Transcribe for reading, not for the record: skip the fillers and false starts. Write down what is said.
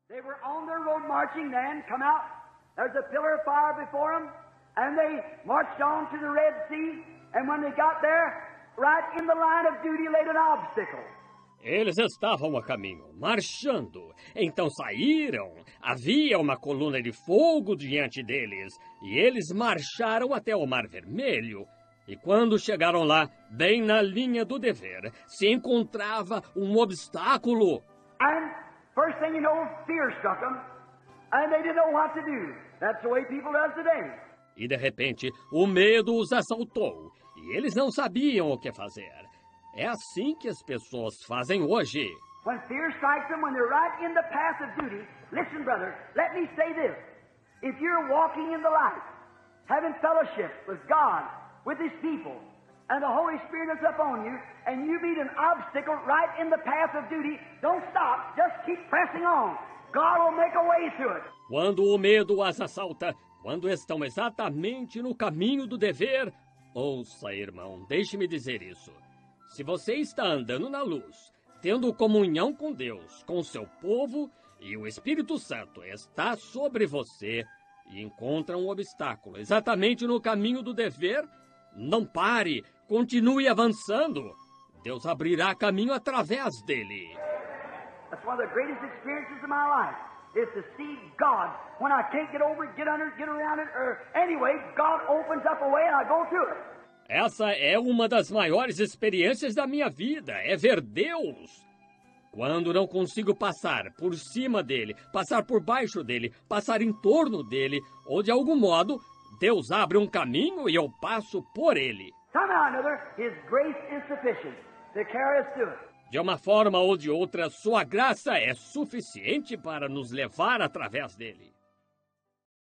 They were on their road marching then, come out, there's a pillar of fire before them, and they marched on to the Red Sea, and when they got there, right in the line of duty laid an obstacle. Eles estavam a caminho, marchando. Então saíram. Havia uma coluna de fogo diante deles. E eles marcharam até o Mar Vermelho. E quando chegaram lá, bem na linha do dever, se encontrava um obstáculo. And first thing you know, fear struck them, and they didn't know what to do. That's the way people does today. E de repente, o medo os assaltou. E eles não sabiam o que fazer. É assim que as pessoas fazem hoje. When fear strikes them, when they're right in the path of duty, listen, brother, let me say this. If you're walking in the light, having fellowship with God, with His people, and the Holy Spirit is upon you, and you meet an obstacle right in the path of duty, don't stop, just keep pressing on. God will make a way through it. Quando o medo as assalta, quando estão exatamente no caminho do dever, ouça, irmão, deixe-me dizer isso. Se você está andando na luz, tendo comunhão com Deus, com seu povo, e o Espírito Santo está sobre você, e encontra um obstáculo exatamente no caminho do dever, não pare, continue avançando. Deus abrirá caminho através dele. That's one of the greatest experiences of my life, is to see God. When I can't get over it, get under it, get around it, or anyway, God opens up a way and I go through it. Essa é uma das maiores experiências da minha vida, é ver Deus. Quando não consigo passar por cima dele, passar por baixo dele, passar em torno dele, ou de algum modo, Deus abre um caminho e eu passo por ele. Somehow or another, His grace is sufficient to carry us through it. De uma forma ou de outra, sua graça é suficiente para nos levar através dele.